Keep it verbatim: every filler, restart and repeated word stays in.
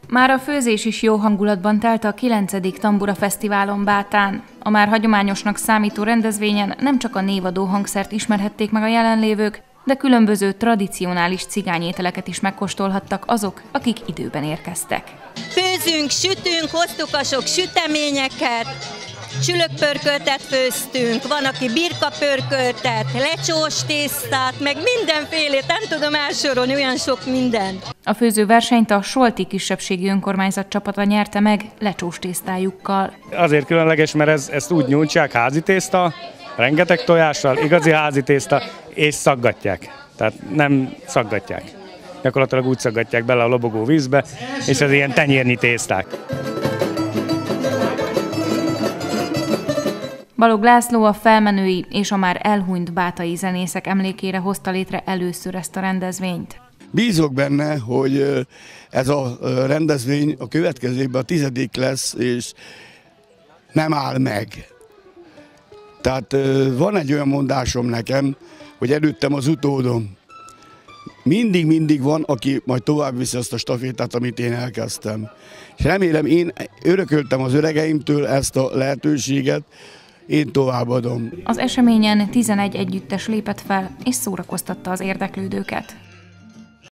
Már a főzés is jó hangulatban telt a kilencedik Tambura Fesztiválon Bátán. A már hagyományosnak számító rendezvényen nem csak a névadó hangszert ismerhették meg a jelenlévők, de különböző tradicionális cigányételeket is megkóstolhattak azok, akik időben érkeztek. Főzünk, sütünk, hoztuk a sok süteményeket, csülökpörköltet főztünk, van, aki birkapörköltet, lecsós tésztát, meg mindenfélét, nem tudom elsorolni, olyan sok minden. A főzőversenyt a Solti kisebbségi önkormányzat csapata nyerte meg lecsós tésztájukkal. Azért különleges, mert ez, ezt úgy nyújtsák, házi tészta, rengeteg tojással, igazi házi tészta, és szaggatják. Tehát nem szaggatják. Gyakorlatilag úgy szaggatják bele a lobogó vízbe, és ez ilyen tenyérnyi tészták. Balogh László a felmenői és a már elhunyt bátai zenészek emlékére hozta létre először ezt a rendezvényt. Bízok benne, hogy ez a rendezvény a következő évben a tizedik lesz, és nem áll meg. Tehát van egy olyan mondásom nekem, hogy előttem az utódom. Mindig-mindig van, aki majd tovább viszi azt a stafétát, amit én elkezdtem. És remélem, én örököltem az öregeimtől ezt a lehetőséget, én továbbadom. Az eseményen tizenegy együttes lépett fel és szórakoztatta az érdeklődőket.